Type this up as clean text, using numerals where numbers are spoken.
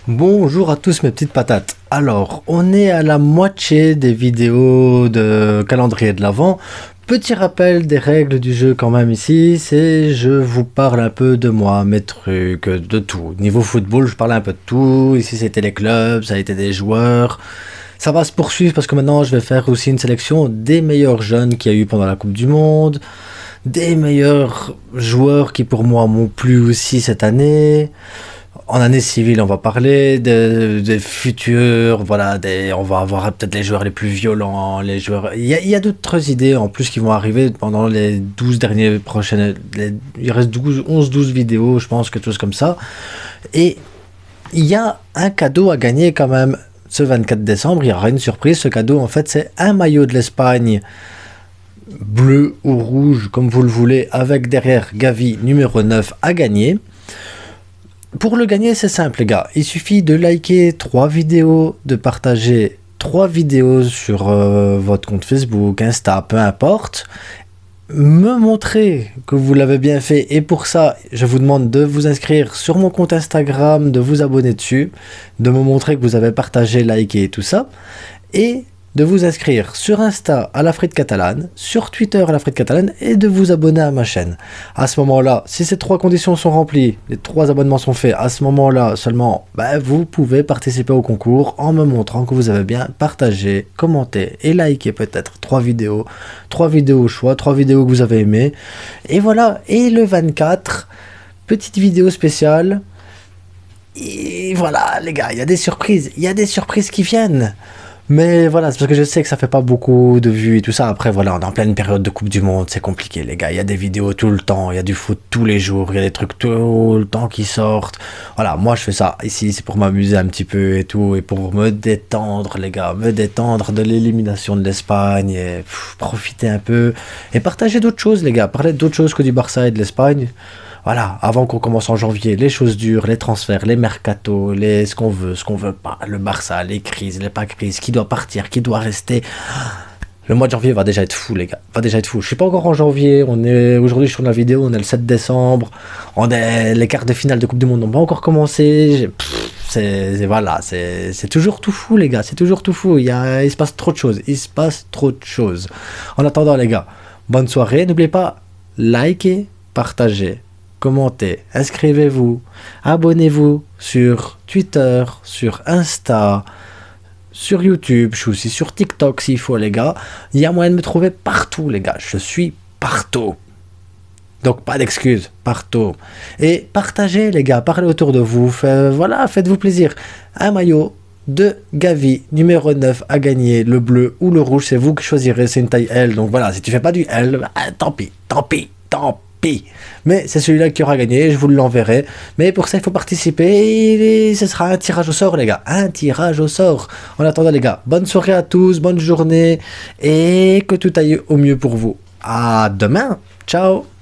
Bonjour à tous mes petites patates. Alors, on est à la moitié des vidéos de calendrier de l'Avent. Petit rappel des règles du jeu quand même ici, c'est je vous parle un peu de moi, mes trucs, de tout. Niveau football, je parle un peu de tout. Ici c'était les clubs, ça a été des joueurs. Ça va se poursuivre parce que maintenant je vais faire aussi une sélection des meilleurs jeunes qu'il y a eu pendant la Coupe du Monde, des meilleurs joueurs qui pour moi m'ont plu aussi cette année. En année civile, on va parler des futurs, voilà, on va avoir peut-être les joueurs les plus violents, les joueurs. Il y a d'autres idées en plus qui vont arriver pendant les 12 derniers prochaines. Il reste 11-12 vidéos, je pense, quelque chose comme ça. Et il y a un cadeau à gagner quand même ce 24 décembre. Il y aura une surprise. Ce cadeau, en fait, c'est un maillot de l'Espagne, bleu ou rouge, comme vous le voulez, avec derrière Gavi numéro 9 à gagner. Pour le gagner, c'est simple, les gars. Il suffit de liker 3 vidéos, de partager 3 vidéos sur votre compte Facebook, Insta, peu importe. Me montrer que vous l'avez bien fait. Et pour ça, je vous demande de vous inscrire sur mon compte Instagram, de vous abonner dessus, de me montrer que vous avez partagé, liké et tout ça. Et de vous inscrire sur Insta à la frite catalane, sur Twitter à la frite catalane et de vous abonner à ma chaîne. À ce moment-là, si ces 3 conditions sont remplies, les 3 abonnements sont faits, à ce moment-là seulement, vous pouvez participer au concours en me montrant que vous avez bien partagé, commenté et liké peut-être 3 vidéos au choix, 3 vidéos que vous avez aimées. Et voilà, et le 24, petite vidéo spéciale. Et voilà les gars, il y a des surprises qui viennent. Mais voilà, c'est parce que je sais que ça fait pas beaucoup de vues et tout ça. Après, voilà, on est en pleine période de Coupe du Monde, c'est compliqué, les gars. Il y a des vidéos tout le temps, il y a du foot tous les jours, il y a des trucs tout le temps qui sortent. Voilà, moi je fais ça ici, c'est pour m'amuser un petit peu et tout, et pour me détendre, les gars, me détendre de l'élimination de l'Espagne, et profiter un peu, et partager d'autres choses, les gars. Parler d'autres choses que du Barça et de l'Espagne. Voilà, avant qu'on commence en janvier, les choses dures, les transferts, les mercatos, ce qu'on veut, ce qu'on veut pas, le Barça, les crises, les pas crises, qui doit partir, qui doit rester. Le mois de janvier va déjà être fou, les gars. Va déjà être fou. Je suis pas encore en janvier. Aujourd'hui, je suis sur la vidéo. On est le 7 décembre. Les quarts de finale de Coupe du Monde n'ont pas encore commencé. Voilà, c'est toujours tout fou, les gars. C'est toujours tout fou. Il se passe trop de choses. Il se passe trop de choses. En attendant, les gars, bonne soirée. N'oubliez pas, likez, partagez, commentez, inscrivez-vous, abonnez-vous sur Twitter, sur Insta, sur YouTube, je suis aussi sur TikTok s'il faut, les gars. Il y a moyen de me trouver partout, les gars. Je suis partout. Donc pas d'excuses, partout. Et partagez, les gars, parlez autour de vous. Voilà, faites-vous plaisir. Un maillot de Gavi, numéro 9 à gagner, le bleu ou le rouge, c'est vous qui choisirez, c'est une taille L. Donc voilà, si tu fais pas du L, tant pis, tant pis, tant pis. Mais c'est celui-là qui aura gagné, je vous l'enverrai. Mais pour ça, il faut participer et ce sera un tirage au sort, les gars. Un tirage au sort. En attendant, les gars, bonne soirée à tous, bonne journée et que tout aille au mieux pour vous. À demain. Ciao.